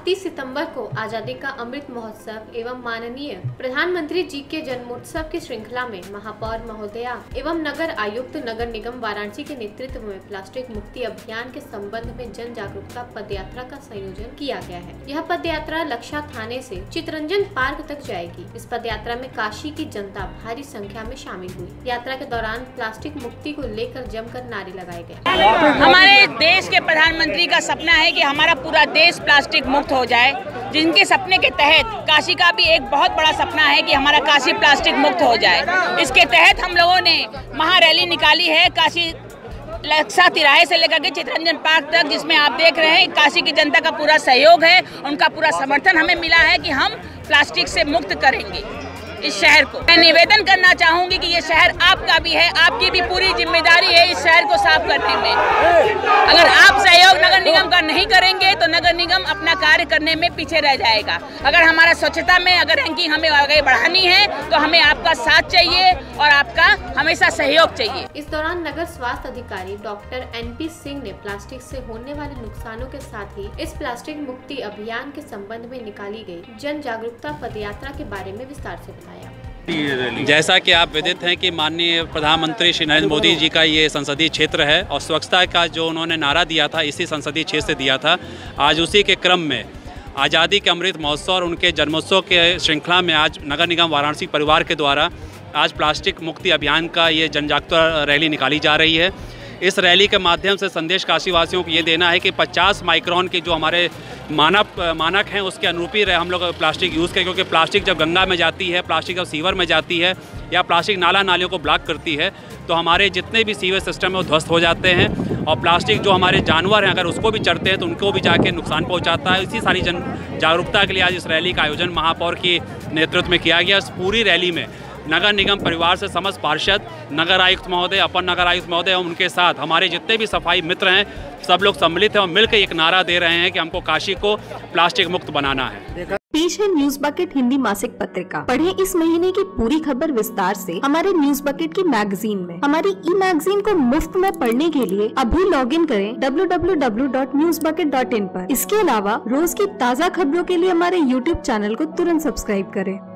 30 सितंबर को आजादी का अमृत महोत्सव एवं माननीय प्रधानमंत्री जी के जन्मोत्सव की श्रृंखला में महापौर महोदया एवं नगर आयुक्त नगर निगम वाराणसी के नेतृत्व में प्लास्टिक मुक्ति अभियान के संबंध में जन जागरूकता पदयात्रा का संयोजन किया गया है। यह पदयात्रा लक्षा थाने से चितरंजन पार्क तक जाएगी। इस पदयात्रा में काशी की जनता भारी संख्या में शामिल हुई। यात्रा के दौरान प्लास्टिक मुक्ति को लेकर जमकर नारे लगाए गए। हमारे देश के प्रधानमंत्री का सपना है कि हमारा पूरा देश प्लास्टिक मुक्त हो जाए, जिनके सपने के तहत काशी का भी एक बहुत बड़ा सपना है कि हमारा काशी प्लास्टिक मुक्त हो जाए। इसके तहत हम लोगों ने महारैली निकाली है काशी लक्षा तिराहे से लेकर के चितरंजन पार्क तक, जिसमें आप देख रहे हैं काशी की जनता का पूरा सहयोग है, उनका पूरा समर्थन हमें मिला है कि हम प्लास्टिक से मुक्त करेंगे इस शहर को। मैं निवेदन करना चाहूंगी कि ये शहर आपका भी है, आपकी भी पूरी जिम्मेदारी है इस शहर को साफ करने में। अगर आप सहयोग नगर निगम का नहीं करेंगे तो नगर निगम अपना कार्य करने में पीछे रह जाएगा। अगर हमारा स्वच्छता में अगर रैंकिंग हमें आगे बढ़ानी है तो हमें आपका साथ चाहिए और आपका हमेशा सहयोग चाहिए। इस दौरान नगर स्वास्थ्य अधिकारी डॉक्टर NP सिंह ने प्लास्टिक से होने वाले नुकसानों के साथ ही इस प्लास्टिक मुक्ति अभियान के संबंध में निकाली गई जन जागरूकता पदयात्रा के बारे में विस्तार से बताया। जैसा कि आप विदित हैं कि माननीय प्रधानमंत्री श्री नरेंद्र मोदी जी का ये संसदीय क्षेत्र है और स्वच्छता का जो उन्होंने नारा दिया था इसी संसदीय क्षेत्र से दिया था। आज उसी के क्रम में आज़ादी के अमृत महोत्सव और उनके जन्मोत्सव के श्रृंखला में आज नगर निगम वाराणसी परिवार के द्वारा आज प्लास्टिक मुक्ति अभियान का ये जन जागरूकता रैली निकाली जा रही है। इस रैली के माध्यम से संदेश काशीवासियों को ये देना है कि 50 माइक्रोन के जो हमारे मानक हैं उसके अनुरूप ही हम लोग प्लास्टिक यूज़ करें, क्योंकि प्लास्टिक जब गंगा में जाती है, प्लास्टिक जब सीवर में जाती है या प्लास्टिक नाला नालियों को ब्लॉक करती है तो हमारे जितने भी सीवर सिस्टम है वो ध्वस्त हो जाते हैं और प्लास्टिक जो हमारे जानवर हैं अगर उसको भी चढ़ते हैं तो उनको भी जाके नुकसान पहुंचाता है। इसी सारी जन जागरूकता के लिए आज इस रैली का आयोजन महापौर के नेतृत्व में किया गया। इस पूरी रैली में नगर निगम परिवार से समस्त पार्षद, नगर आयुक्त महोदय, अपर नगर आयुक्त महोदय और उनके साथ हमारे जितने भी सफाई मित्र हैं सब लोग सम्मिलित हैं और मिलकर एक नारा दे रहे हैं कि हमको काशी को प्लास्टिक मुक्त बनाना है। पेश है न्यूज बकेट हिंदी मासिक पत्रिका। पढ़ें इस महीने की पूरी खबर विस्तार से हमारे न्यूज बकेट की मैगजीन में। हमारी ई मैगजीन को मुफ्त में पढ़ने के लिए अभी लॉगिन करें www.newsbucket.in पर। इसके अलावा रोज की ताज़ा खबरों के लिए हमारे YouTube चैनल को तुरंत सब्सक्राइब करें।